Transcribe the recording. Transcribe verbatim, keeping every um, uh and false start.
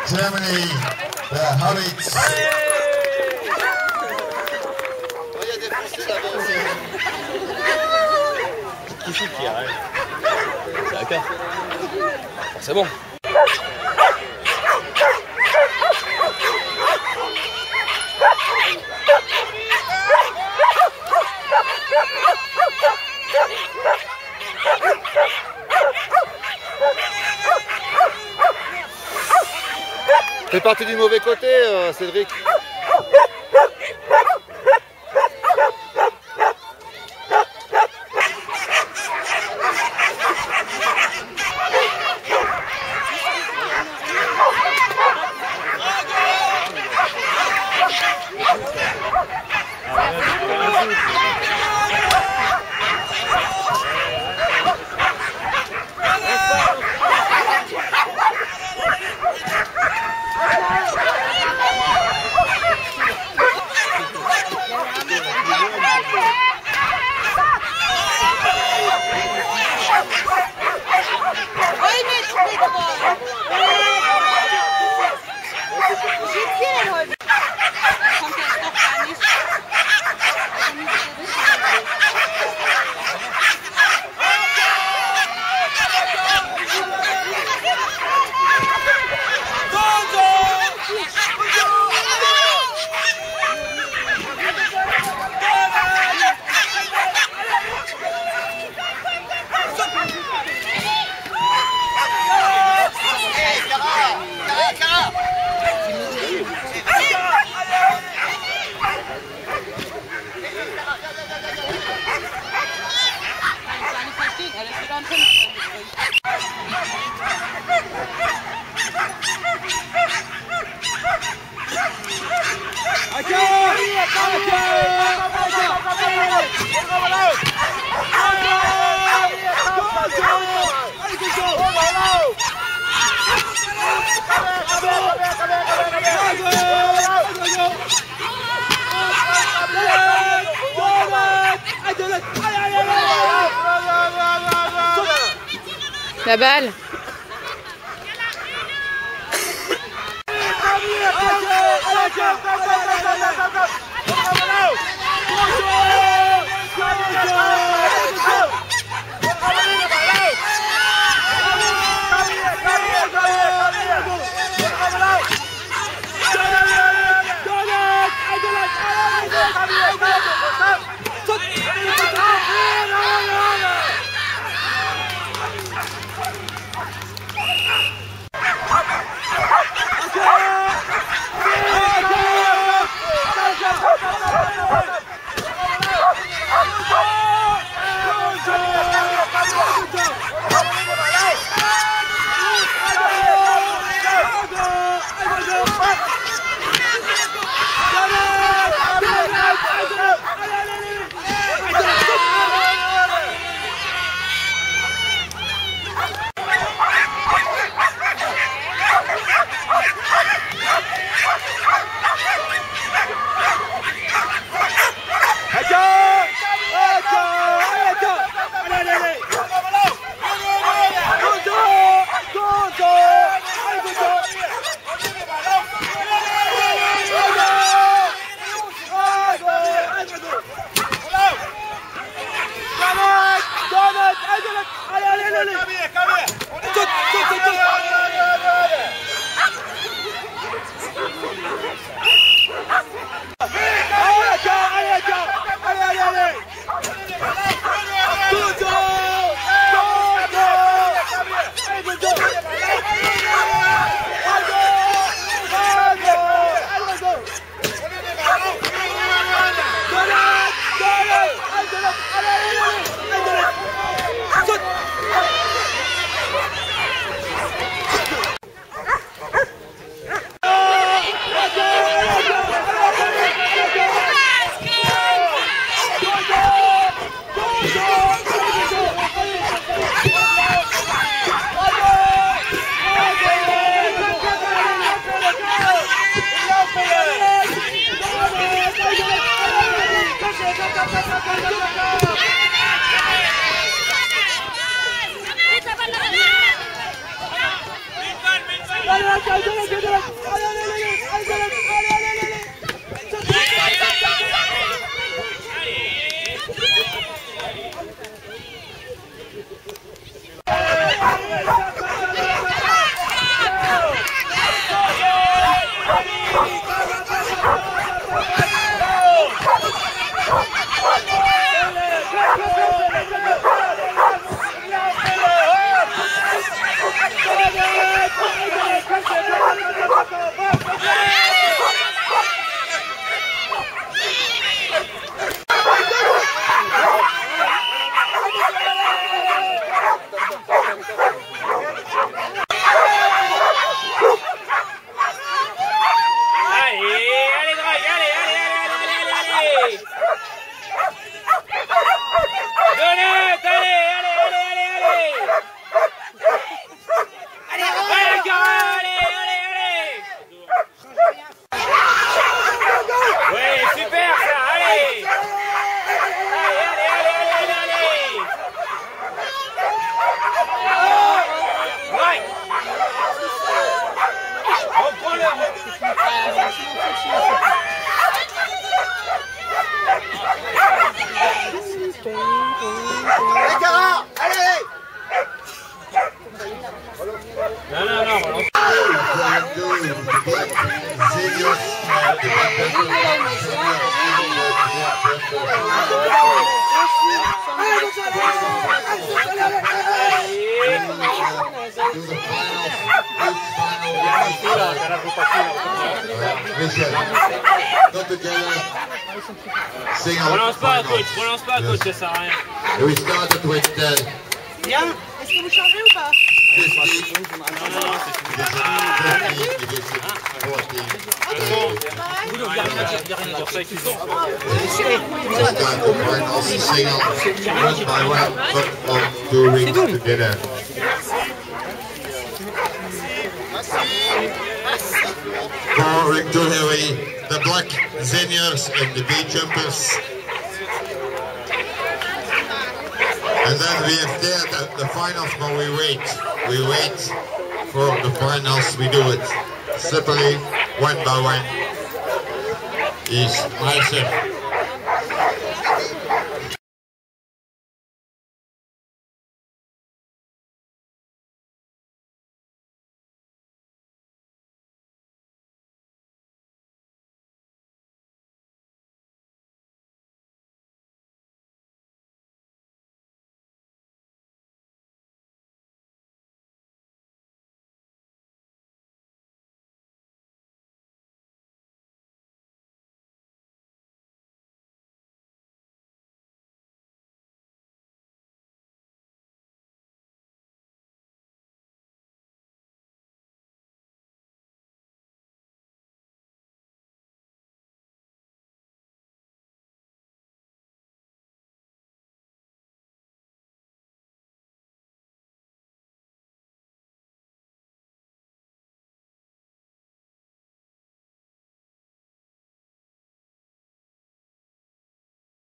Germany, the Hobbits. Il y a des Français là-bas aussi. Qui c'est qui arrive? D'accord. C'est bon. T'es parti du mauvais côté, euh, Cédric. La balle. Non, non, non, voilà. Michel, go together. Sing out Relance pas, finals. coach, relance pas, coach, ça sert à rien. And we started with the Bien. Est-ce que vous changez ou pas? fifty, Non, non, non, c'est fini. fifty, division fourteen. Il n'y a rien à dire, il n'y a rien à dire. Ça, ils sont. We start the finals single, one by one, but on two rings together. For ring two heavy, the black seniors and the B jumpers. And then we have there the, the finals, but we wait. We wait for the finals, we do it separately, one by one. Is myself.